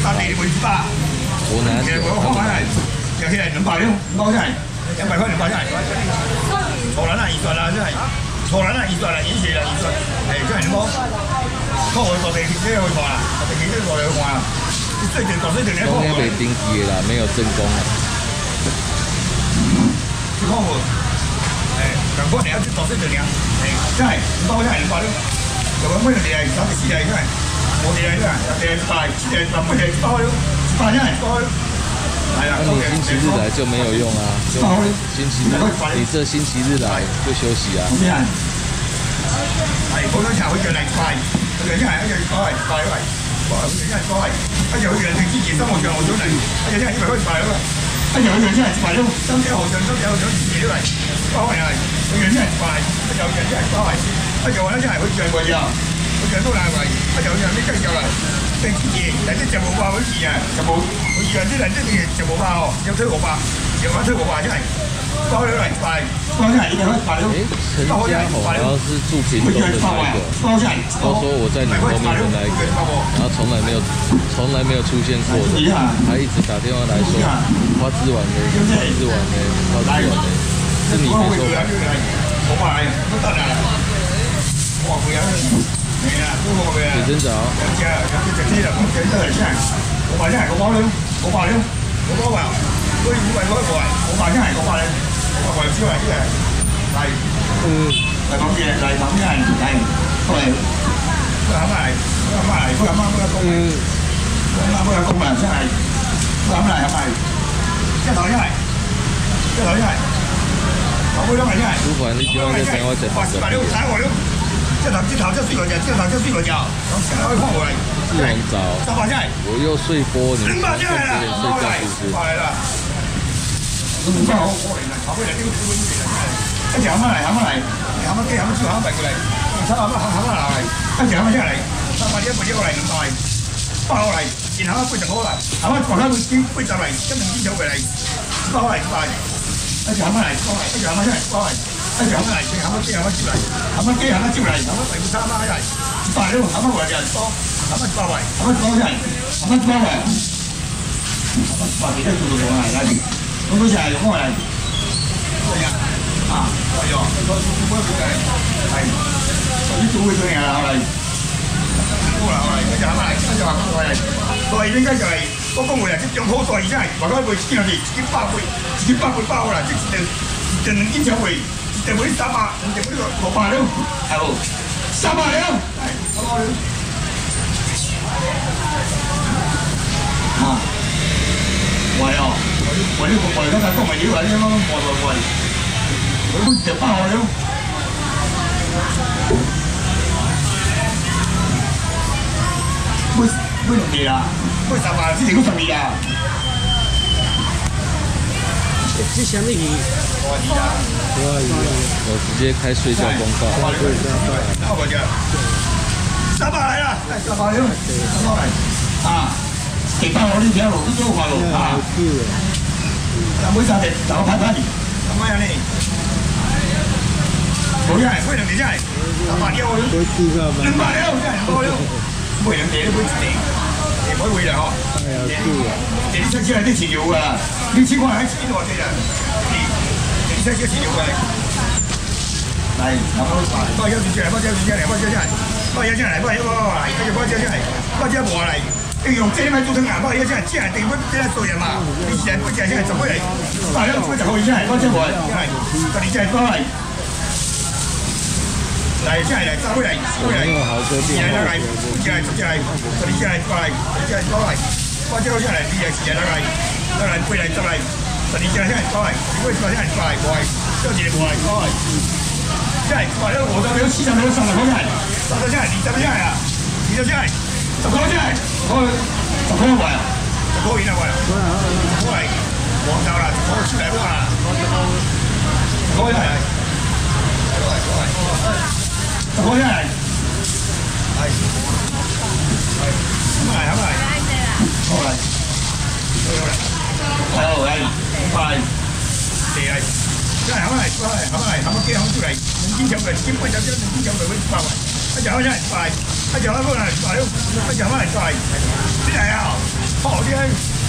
当地的100， 我拿酒，他们拿酒。 叫起来200了，200起来，200块200起来。错人啦，2算啦，真係錯人啦，2算啦，演戲啦，2算，真係冇。我會坐地鐵去看啦，坐地鐵過嚟去看啦。最近大水電咧， 中间被登记的啦，没有正宫啊。 去看無？咁過年要去大水電啊？真係200真係200了。就講每樣嘢係34嚟真係，冇嘢嚟真係，有嘢100，7嘢10每嘢100了，100真係100了。 那你星期日来就没有用啊，就星期日，你这星期日来就休息啊。 係普通茶會叫嚟快，佢哋一係快嚟，佢哋一係快，一就好似支持生活上學咗嚟，一就因為可以快咯，一就好似真係快咯，心者學上心者學上支持都嚟，快係，佢哋真係快，一就真係快，一就話咧真係好似係為啊，好似都難為，一就好似啲雞就嚟。定支持，但係就冇話好似啊，就冇好似啊啲人即係就冇話哦，有推我話，有話推我話真係包咗嚟快，包真係你可以快咯。 陳家宏好像是住屏東的那一個，他說我在你後面的那一個，然後從來沒有出現過的，他一直打電話來說花枝丸呢，花枝丸呢，花枝丸呢，是你沒錯吧？ 我話係都得啦，我話佢有。水真早。 我話真係個包了，我話了，我包話，所以500塊我話真係我話咧，我話燒嚟啲嚟，嚟講嘢嚟講真係嚟，過嚟，佢啱嚟，佢啱公，佢啱公啊，真係，佢啱嚟係咪？一頭一係，我冇咗咪真係。 主管，你希望你等我整好的。 這頭就睡個覺，這頭就睡個覺，現在可以換回來。 志宏早，300下來，我又睡波，你200下來了，睡覺是不是？ 來了。500好可憐啊，後尾嚟丟丟丟嚟，一隻行翻嚟，行翻嚟，行翻機，行翻豬，行翻過嚟，300行翻嚟，一隻行翻出嚟，300一個過嚟500，包落嚟，然後一杯就好嚟，行翻過嚟杯就嚟，跟住邊走過嚟，包嚟500，一隻行翻嚟，包嚟，一隻行翻出嚟，包嚟。一條行嚟，行翻機，行翻招嚟，行翻機，行翻招嚟，行翻第3啦，一係100了，行翻回嚟就多，行翻100位，行翻多一係，行翻100位，行翻100幾多做到講係，咁嗰時係用開嚟，係啊，係喎，係，啲做會做嘢啦，後嚟，好啦，後嚟，跟住行翻嚟，跟住話過嚟，過嚟應該就係嗰個會啊，即用好多而真係，話嗰會邊度哋自己8倍包啦，即係就2件會。就每300，就每個600了，係喎，300了，係300了，啊，喂哦，喂呢個喂嗰陣都唔係妖嚟啫嘛，喂，佢都就包我了，每2年啊，每300之前嗰12啊。 这什么鱼？ 我直接开睡觉公告。 300来了，300了，300来啊！幾包我呢條路，呢條快路啊！每3日就拍拍你，咁樣呢？冇真係，每2年真係300了，200了真係多了，每2年都每1年，你唔可以會嚟嗬？你出錢係啲錢要㗎，你錢我係喺錢度嘅人，你出錢錢要嘅。嚟，包一轉出嚟，包一轉出嚟，包一轉出嚟，包一轉嚟，包一個嚟，跟住包一轉出嚟，包一冇嚟，你用這咪做成牙，包一轉係錢係定不這數人嘛？你錢不錢係10個嚟，包一個就可以出嚟，包一冇嚟，係，佢哋真係包嚟。嚟，真係嚟，收回嚟，收回嚟，錢係得嚟，錢係出嚟，佢哋真係過嚟，真係過嚟。包隻攞出嚟，啲嘢時日得嚟，背嚟執嚟，12隻先係過嚟，如果過先係過嚟，收住過嚟過嚟，真係過嚟都我就有70秒30個真係，30個真係20個真係啊，20個真係，10個真係，10個位啊，10個遠啊位啊，10個嚟，黃酒啦，10個出嚟都話，10個真係，10個真係，係，咁嚟。好嚟，好嚟，快，嚟嚟，真係好嚟，好嚟，好機好出嚟，2件酒嘅，基本就將2件酒嘅會包圍，一隻好真係快，一隻好過嚟快了，一隻好嚟快，邊嚟啊？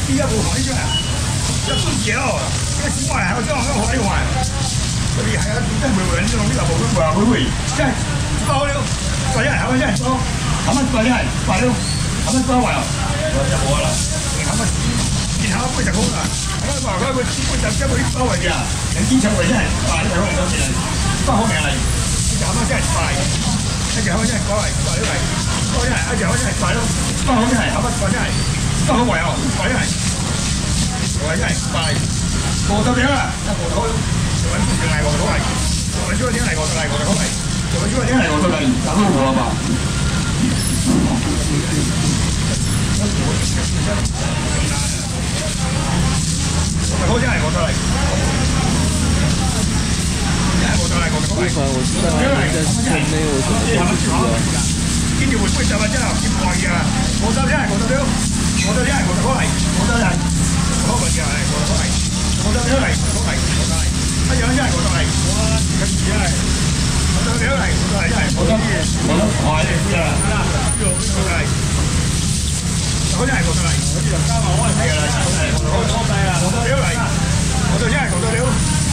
你也无看你啥，要准时哦，要10块，我叫我花1块，所以还要真袂稳，这种你也无分袂会会，现在100了，大家还要现在收，他们大家100了，他们多少了？我就无了，他们你他们80块啦，他们100块我80只袂100块价，连机场位现在100块收起来，100块名来，他们现在100。 一隻開真係過嚟，過嚟，過嚟，一隻開真係快咯，不好真係，後不過真係，不好為哦，過嚟，過嚟真係快，過到點啦？一過到，做緊仲係過到嚟，做緊做緊點嚟過到嚟，過到嚟，做緊做緊點嚟過到嚟，打到過啦吧？好真係過到嚟。 不管我知道他们在室内，我怎么都不知道。 今日會杯就係真係唔貴㗎，我收真係我收了，我收真係我收嚟，我收嚟，我收嚟嘅係我收嚟，我收了嚟，我收嚟，我收嚟，一樣真係我收嚟，我跟住真係我收了嚟，我收嚟真係我收快啲㗎，呢個嚟，我真係我收嚟，我知道加埋我係嘅啦，我收了嚟，我收真係我收了。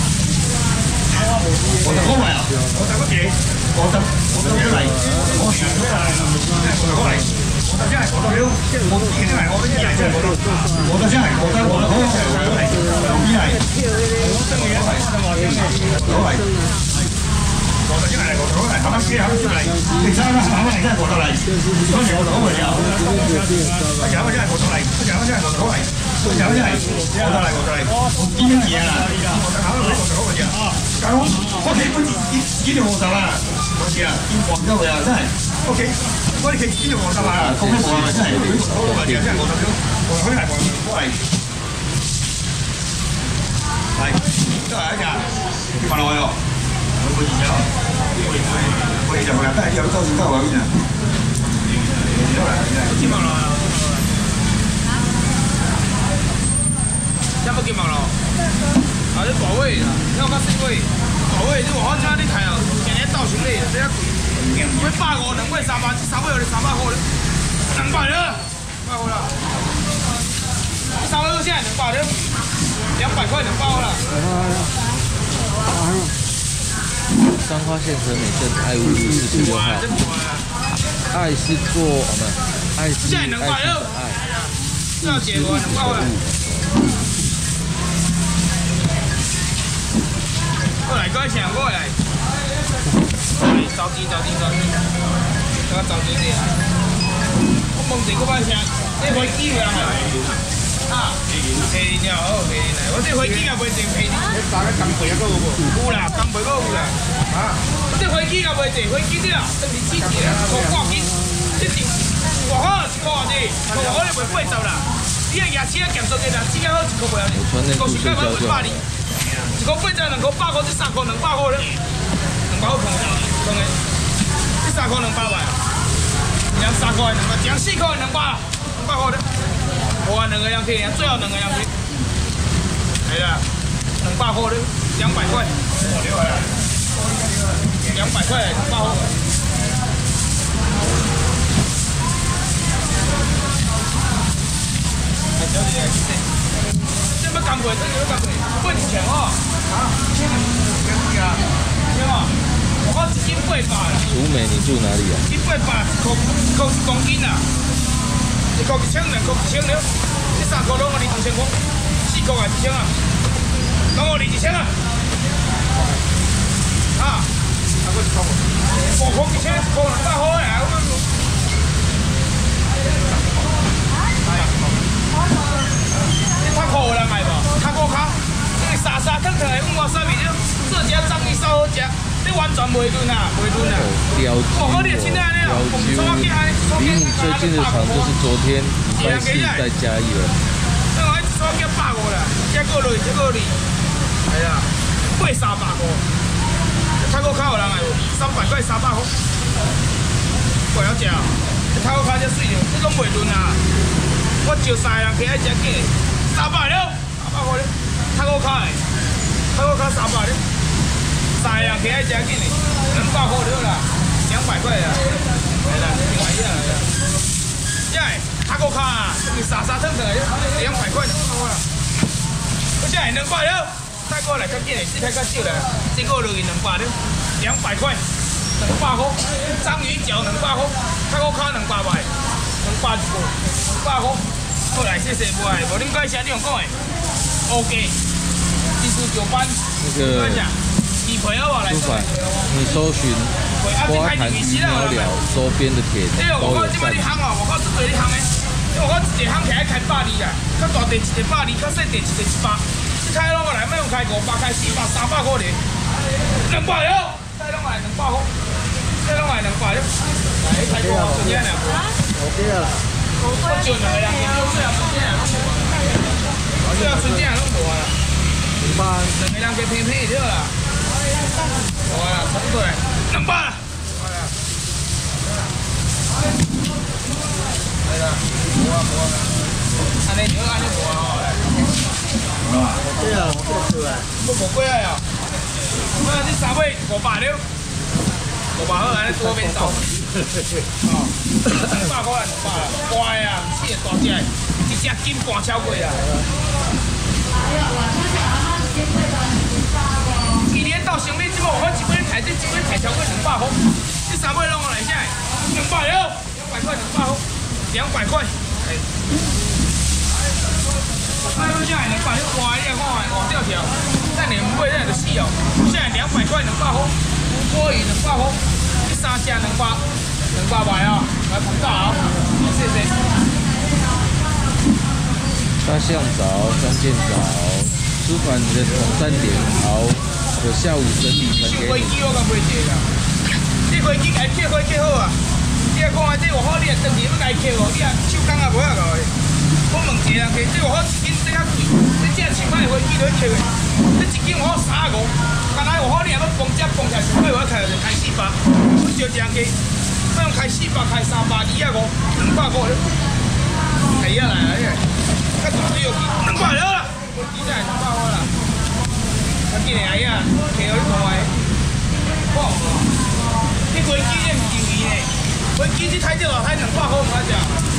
我就好嚟啊！我就乜嘢？我就嚟，我係真係我嚟，我就真係我到了，我自己真係我啲嘢真係我到，我就真係我就好嚟，依係，我真係好嚟，我就真係我好嚟，啱啱先啱出嚟，第三啦，啱啱真係我到嚟，嗰時我就好嚟啊！有真係我到嚟，有真係我好嚟。 有真係，我得嚟，我得嚟，我見咗嘢啦，我就考到我就好嘅啫。但係我企嗰自己條黃手啊，嗰次啊，見黃州嘅啊，真係屋企我哋企自己條黃手啊，講咩黃啊，真係好嘅嘢，真係我就我可以係黃過嚟，係都係一隻跌翻落去咯，我冇錢咗，我哋就係都係有周線都係嗰邊啊，跌翻落去。 要不金毛咯？啊，你大尾啦，你有較細尾，大尾你話好差你睇啊，今日到手咧，這樣貴，我150，兩尾300，這3尾有你300塊咧，200了，200塊啦，這3尾現在200了，200塊200啦。 彰化县和美镇爱屋路46号，爱是做我们爱是爱情的爱， 这要结果200塊。 过来，过来，抢过来！着急，着急，着急！我着急啲啊！我问你，我把车，这飞机有人来？啊，飞鸟好，飞鸟。我这飞机也袂坐飞机。打个钢皮啊，够有无？有啦，钢皮够有啦。啊，我这飞机也袂坐，飞机了，等于4节，从挂机，这是外好1块多，外好你袂80啦。你个牙齿啊，减速嘅啦，只好1块袂了，1个时间买120。 1個80，2個100塊，這3個200塊咧，200塊坑嘅，這3個200塊啊，兩3塊200，兩4塊200塊咧，我話2個人去，最後2個人去，係啦，200塊咧，200塊，200塊200塊。小姐，這乜咁貴？這個咁貴，貴錢哦。 啊，我1斤800啦。 竹美，你住哪里啊 ？1斤800，1公斤啊，1個1000，2個1000了。這3個攏我2000塊，4個還1000啊，攏我2000啊。啊，啊，我1個5個1000，1個200塊啊，你太好了，買無？太高卡。 沙沙腾腾的5塊3米，這隻章魚燒好食，你完全袂嫩啊，袂嫩啊。我和你親愛的， 離你最近的場就是昨天拜四在嘉義了。 那我一雙叫150啦，這個類，這個類，係啊，800個，泰國卡有人係300塊300塊，貴了食，泰國卡這水了，你攏袂嫩啊。我招3個人去愛食嘅，300了，300塊了。 泰國卡300咧，3個人起愛食緊哩，200塊了啦，200塊啦，係啦，另外一樣啦，因為泰國卡啊，你沙沙騰騰嘅，200塊。 现在200了，再过来较紧的，这块较少了，这个落去200了，200块，200块，章鱼脚200块，泰国卡200块，200一个，200块。好来，谢谢无爱，无恁介绍你用讲的 ，OK， 技术9班， 那个鸡腿好不来？ 猪排，你搜寻花坛鱼苗寮周边的帖子都有赞。 我讲这对你行的，因为我一个行起来开120啦，较大地一个120，较细地一个100。这开拢过来，莫用开500，开400、300块咧，200了，再拢来200块，再拢来200了，来开500顺眼了。 OK 啊。 我就2个人，最后顺眼了，最后顺眼拢无啊。200，2个人加平平就好啦。好啊，差不多200啦。来啦，无啊，安尼就安尼无啊吼来。 对啊，我做啊。 我无过来啊。我这3尾500了，500好安尼多边走。哦，200块200啦，乖啊，唔是大只的，一只金半超过啊。去年到成品，即摆我一尾抬，这一尾抬超过200块，这3尾拢我来啥？200了，200块200块，200块。哎，我现在200，你乖呀，看5条，再2尾再就死哦。现在200块200块，乌锅鱼200块，这3只200块啊，来捧大啊，谢谢。 大象早，三件早，舒缓你的统战点好，我下午整理传给你。 飞机我敢袂坐啦，这飞机家客飞机好啊，你啊看下这外口你啊登记要家客哦，你啊手工啊无啊个的。我问一个人客，这外口一斤这较贵，这正10摆飞机都客的，这一斤外口35，刚才外口你啊要崩起来10摆，我开就开400，我招一人客，我用开400开300，250，200块了，系啊来啊，较大啲哦，200了啦，飞机真系200块啦。我今日哎呀，客互你看下，哇！你飞机这唔便宜呢，飞机这台这大台200块唔敢食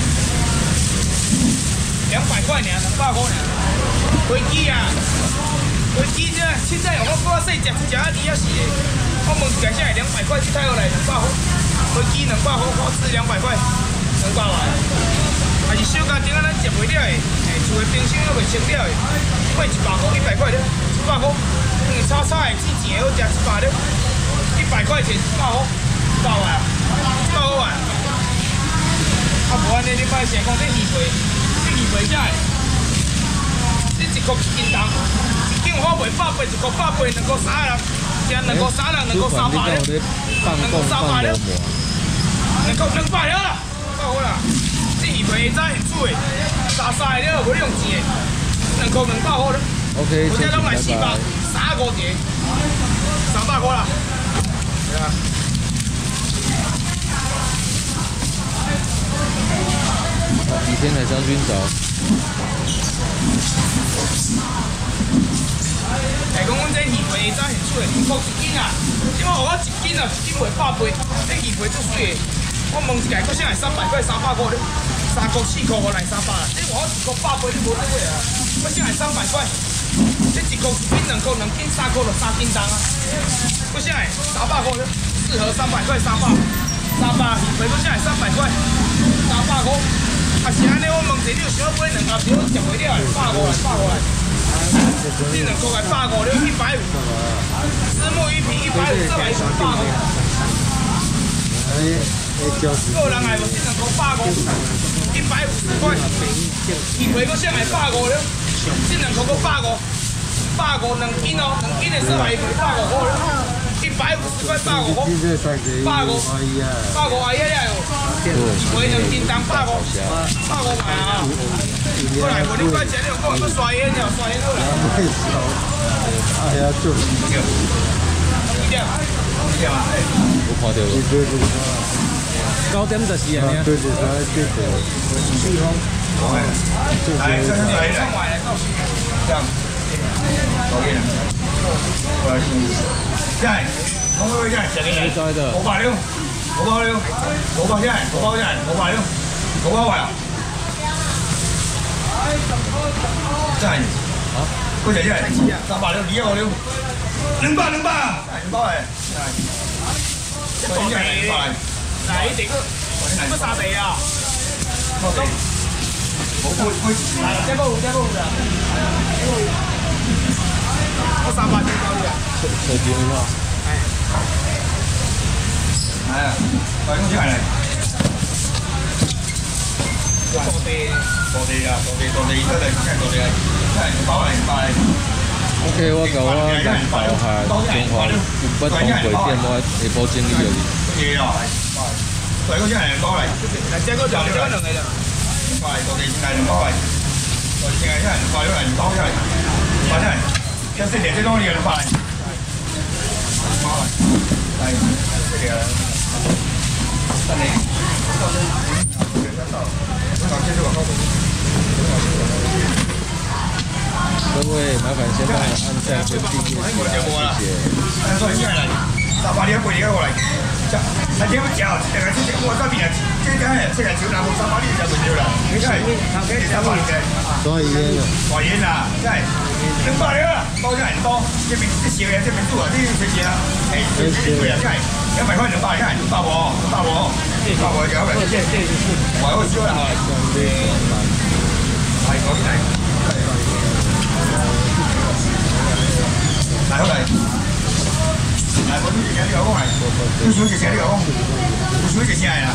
，200块尔，200块尔。飞机啊，飞机这凊彩用我搁细只，只啊猪啊是的。我问一下，啥会200块？这台下来200块，飞机200块，我吃200块，200块。还是小家庭啊，咱食袂了的，厝的冰箱都袂清了的，买100块，100块了，100块。炒菜的、煮钱的，我食100了，100块钱100块，100块啊，100块啊。啊，无安尼你莫成讲这鱼皮，这鱼皮啥的？这1箍1斤重，一斤我卖180，1箍180，2箍30，食2箍30，2箍300了，2箍300了，200了啦，200块啦。这鱼皮会早现煮的，沙沙的了，无你用煎的，2箍200块了。 OK， 我这拢来400。35节，300块啦。对啊。 倚天海将军早。 讲阮这鱼皮早现水，2箍1斤啊。因为我1斤啊，1斤卖100八，这鱼皮足水的。我问一下，佫啥300块300块咧？3箍4箍我来300啦。这我1箍100八，你无得买啊？我啥300块？这1箍1斤2箍2斤3箍就3斤重啊！我啥300块了，适合300块300，鱼皮我啥300块300块。啊是安尼，我问一下，你有想要买2盒，我食袂了，150来，150来。这2箍来150了，150。石目鱼皮150，这来150。个人来无？这2箍150，150块。鱼皮我啥150了，这2箍个150，150 2斤哦，2斤的说来150块了，150块150块，150阿姨呀哟，回2斤重150块啊！过来，无你快吃，你讲我刷烟了，刷烟好啦。 哎呀，就几点？ 我看到了。 9点就是安尼。对对对对。 来，这是来上买来告诉你，这样。讨厌，我来听。现在，我们现在谁给你？560，560，560现在，560现在，560，560块啊！在。 啊？ 几只？300了，250了，200啊，200诶，这多只200来， 来一个，乜沙地啊？ 冇地，冇杯， 这个的，我300几包的。 手机的话， 係啊，喂，公仔嚟。 坐地啊，坐地，真係200嚟。 OK， 我甲我人包下中华有不同鬼店，我下晡整理着你。 嘢啊，對，嗰隻係200嚟。 这个就2個嚟咋？ 坐地先係200嚟，坐地先係200咗嚟，200出嚟，200出嚟，一4年即當你200嚟。200嚟，係4年。得你。 各位，麻煩先幫我按讚跟訂閱，謝謝。 所以嚟，300你一杯過嚟，係點樣嚼？定係即我嗰邊啊，即係少拿冇300你就唔少啦。你真係300嘅， 多煙啊！ 多煙啊！真係200啦，包真係多，即係即少嘢，即係做啊啲食嘢啊，誒貴啊真係，100塊200真係200喎，200喎，200喎有嘅，唔係好少啦係。係嗰邊係。嚟好嚟，嚟嗰啲嘢呢個係，最少幾錢呢個？最少幾錢係啦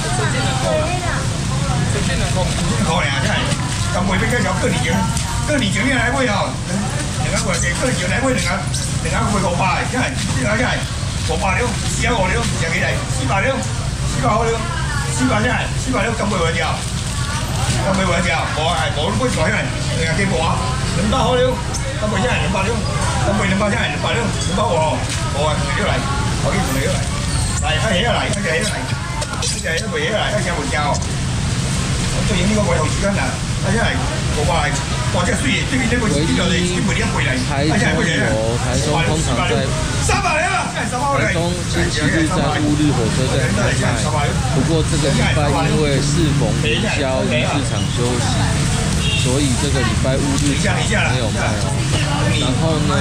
？6,200嚟啊！真係，咁貴邊間有過年前呢嚟杯哦，另一個係過年前嚟杯，另一個會500，真係，呢個真係500了，45了，有幾嚟？400了，400好了，400真係，400了咁貴喎條，咁貴喎條，我係冇杯水嚟，另外幾部啊，200好了。咁貴真係200了，咁貴200真係200了，200喎，我係同你嚟，我已經同你嚟，嚟一起嚟，一隻起嚟，一隻一回起嚟，一隻回教，我最影呢個鬼頭紙巾啊，一隻係500嚟，或者雖然呢邊呢個呢度你呢邊呢一回嚟，一隻係乜嘢咧？300嚟啊，真係300嚟。 台中星期日在烏日火車站開賣，不過這個禮拜因為適逢元宵魚市場休息。所以這個禮拜5日沒有賣哦。然後呢，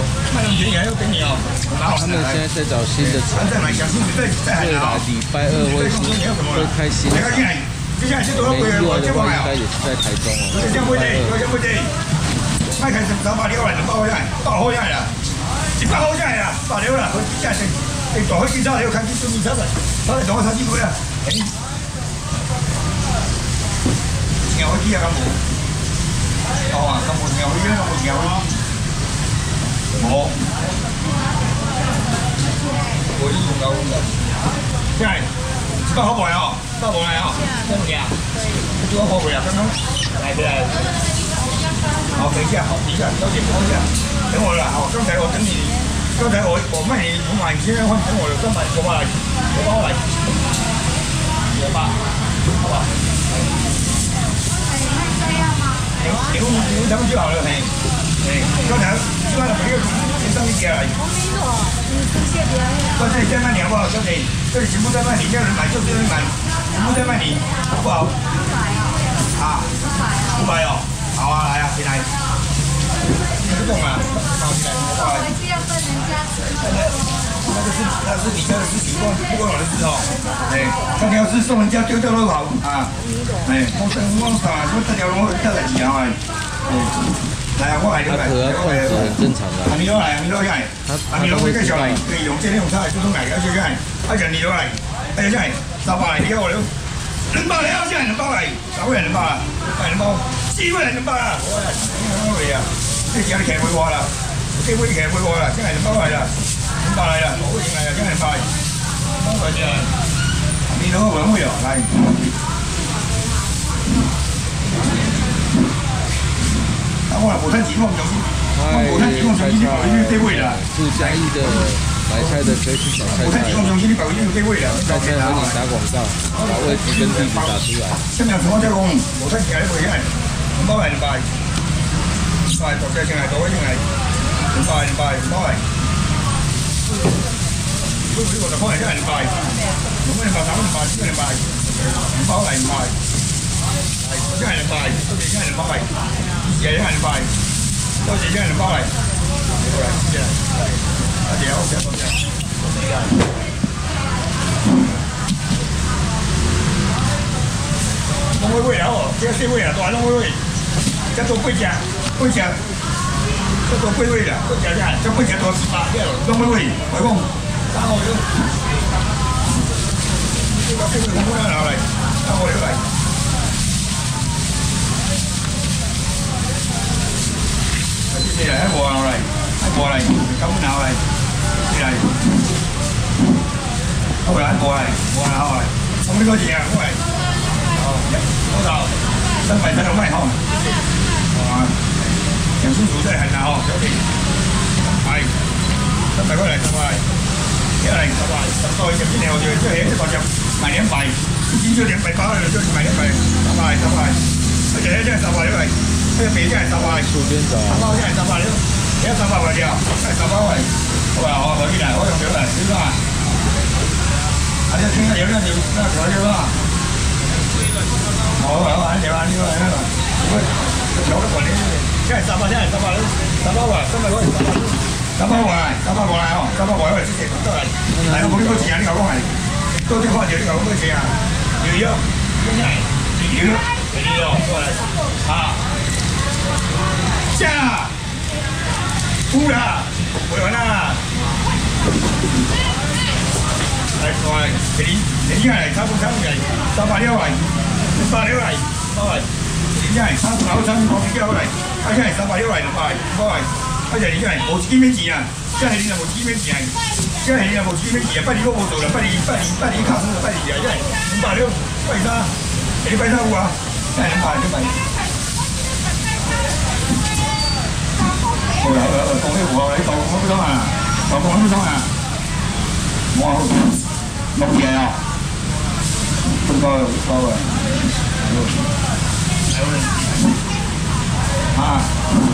他們現在在找新的場地，未來禮拜2會開新場。沒意外的話，應該也是在台中哦。禮拜2。 賣開300了啦，200塊，100好錢啦，100好錢啦，100了啦，佢真係你大開警察，你要看警察嚟，他嚟同我睇幾倍啊？有開機啊咁冇？哦啊，咁冇有呢？咁冇有咯？冇。我呢仲有，真係100好貴哦，100冇嚟哦，真嘅啊？做乜好貴啊？剛剛嚟嘅。好，等一下，好，等一下，小姐，等一下，等我了。好，剛才我等你，剛才我賣你500，你現在換等我了，300，我來，500，好吧？你咱们就好了，嘿，刚才基本上没有先上一家来。到这里再卖你好不好，小姐？这里全部在卖你，没有人买就没有人买，全部在卖你，好不好？啊，500哦，好啊，来啊，进来。不动啊，好进来，好来。那是你家的事情，不关我的事哦。哎，这条是送人家丢掉都好啊。哎，我啥，我这条龙我掉在几条哎。来，我来， 他可要控制很正常的。 你都来，你都来，你都会介绍来，可以用这种菜就从来，而且来，而且你都来，而且来，300来，你我了，200来，现在200来，3位200啦，200，4位200啦，我嚟啊，即係有啲騎會話啦，基本騎會話啦，真係200嚟啦，200嚟啦，我認嚟啊，真係200，200啫，你都揾會啊，嚟。我無吞錢，我唔用先。無吞錢，我唔用先，呢啲位啦。 住嘉義的買菜的可以去小菜攤。 無吞錢，我唔用先，呢啲位啦。 菜菜和你打廣告，把位置跟地址打出來。 今日我再講，無吞錢係會係200嚟，200，國際性係多啲係200，如果呢個就可能真係200，如果200，300，真係200，200嚟200。係，真係200，都幾真係200，而且真係200。 多謝兩包嚟，過嚟，謝謝，多謝，多謝，多謝。弄煨煨啊！哦，這個細煨啊，大弄煨煨，這做八隻，這做煨煨啦，八隻啫，這八隻多18隻，弄煨煨，我講，打我咗，呢個細煨咁樣拿嚟，打我嚟。呢嚟喺磨牛嚟，喺磨嚟，咁牛嚟，呢嚟，好嚟喺磨嚟，磨牛嚟，咁呢個字啊，好嚟，多少？300才能卖哈，啊，讲清楚再喊啦哈，小弟，係300塊嚟，300，一嚟300，多一點點，我覺得這些大家買200，一斤就200包了，就是買200，300，而且這300嚟。這個每件300，3包件300，你要300塊掉，3包塊，好吧，好，回去來，我用油來，對吧？啊，你聽下油那條對吧？好，好，你話，喂，油都管你，現在3包，現在3包塊，300塊，3包過來哦，3包過來，謝謝，過來，來，我呢個錢啊，你搞過嚟，多啲花錢，你搞過錢啊？有，過來，啊。下啦，烏啦，回完啦。嚟，你嚟，差唔多嚟，300嚟，300嚟，你嚟，300我比較嚟，啊，現在300嚟，200，而且你嚟，無幾蚊錢啊？現在你無幾蚊錢啊？現在你無幾蚊錢啊？拜你我無做啦，拜你卡數就拜你啊，現在200，拜啥？你拜啥有啊？現在200。好啦，講起我你豆腐不爽啊？豆腐不爽啊？我6嘢啊，分高啊，啊，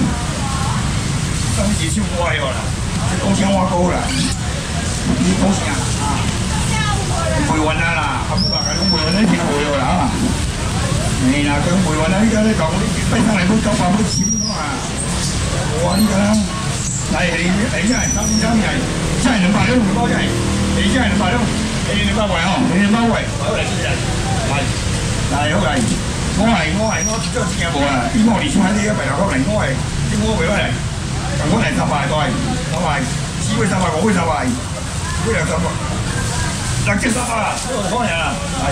上次超過係啦，即講錢我高啦，你講錢啊？培運啊啦，阿母話佢講培運咧錢會啦啊，你嗱佢培運啊，依家咧講啲飛上嚟都900蚊錢啊！哇！呢個啦，嚟真係3係真係200兩包真係，你真係200兩，你200位哦，你200位，好嚟先係，係好嚟，我做錢冇啊，啲我哋先喺呢一邊頭嚟，我係啲我會嚟，咁我嚟300對，300，只會300，我會300，會兩300，6隻300啊，我哋幫人啊，係，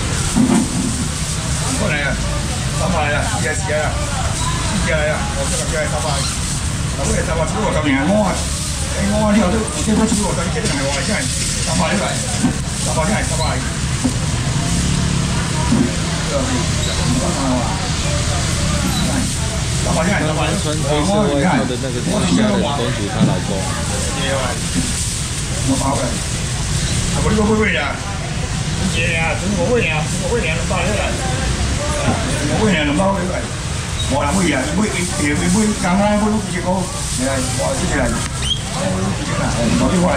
幫人啊，300啊，試下啊，我這個就係300。咁你就話超過10年我呢個都即係都超過10年，係話真係300呢個，300真係300。 刚刚穿黑色外套的那个是夏人公主她老公。 我包嘅，我呢個會會啊，嘢啊，我會啊，200呢個，我會200呢個。我諗乜嘢？每間我每幾個，係我自己嚟，我自己嚟，我啲話。